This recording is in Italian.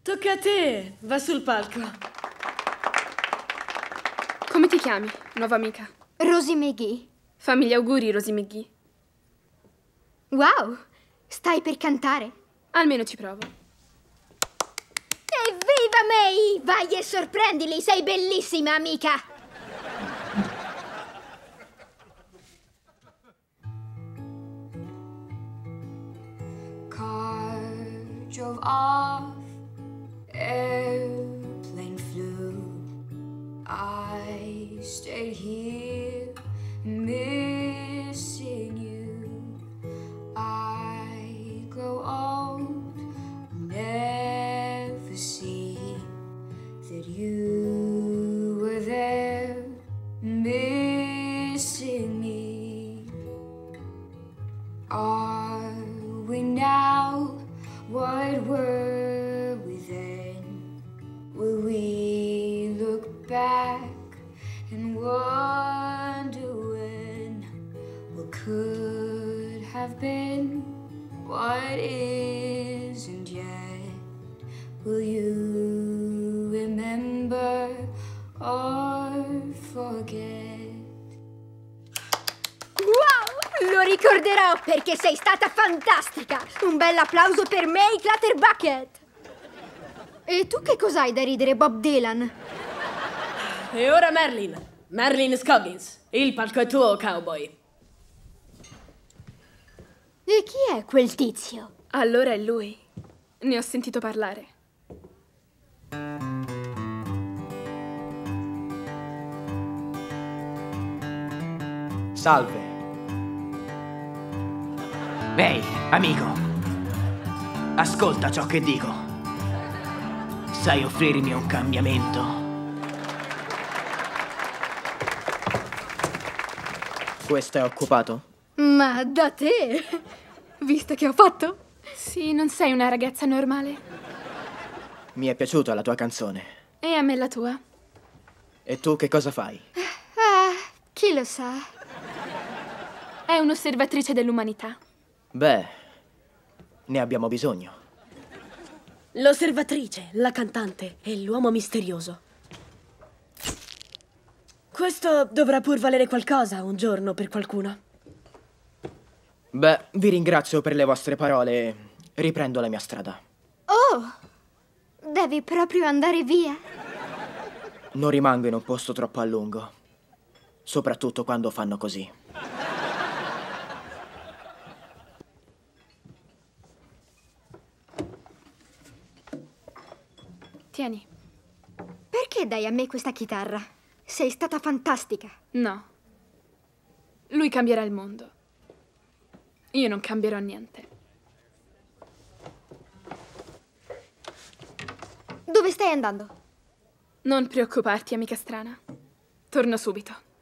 Tocca a te, va sul palco. Come ti chiami, nuova amica? Rosie McGee. Fammi gli auguri, Rosie McGee. Wow, stai per cantare? Almeno ci provo. Evviva May! Vai e sorprendili, sei bellissima, amica! Car drove off, airplane flew. I stayed here, missing you. I grow old, never see that you were there, missing me. Are we now what were we then? Will we look back and wonder when what could have been, what isn't yet? Will you remember or forget? Wow, lo ricorderò perché sei stata fantastica! Un bel applauso per May Clutterbucket! E tu che cos'hai da ridere, Bob Dylan? E ora Merlin Scoggins. Il palco è tuo, cowboy. E chi è quel tizio? Allora è lui. Ne ho sentito parlare. Salve. Ehi, amico. Ascolta ciò che dico. Sai offrirmi un cambiamento? Questo è occupato? Ma da te? Visto che ho fatto? Sì, non sei una ragazza normale. Mi è piaciuta la tua canzone. E a me la tua. E tu che cosa fai? Ah, chi lo sa? È un'osservatrice dell'umanità. Beh, ne abbiamo bisogno. L'osservatrice, la cantante e l'uomo misterioso. Questo dovrà pur valere qualcosa un giorno per qualcuno. Beh, vi ringrazio per le vostre parole e riprendo la mia strada. Oh, devi proprio andare via? Non rimango in un posto troppo a lungo, soprattutto quando fanno così. Tieni. Perché dai a me questa chitarra? Sei stata fantastica. No. Lui cambierà il mondo. Io non cambierò niente. Dove stai andando? Non preoccuparti, amica strana. Torno subito.